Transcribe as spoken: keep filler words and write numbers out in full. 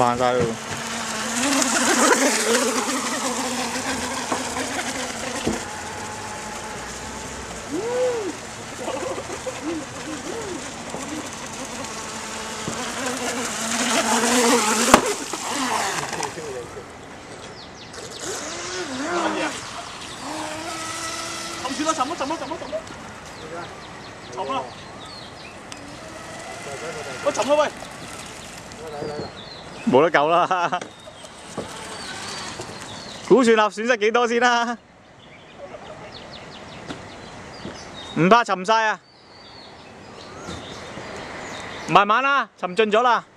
慢晒咯。 沉住啦，沉啦，沉啦，沉啦，沉啦，沉啦！喂，沉啦喂！ 冇得救啦！估算下損失幾多先啦？唔怕沉晒啊！慢慢啦，沉盡咗啦。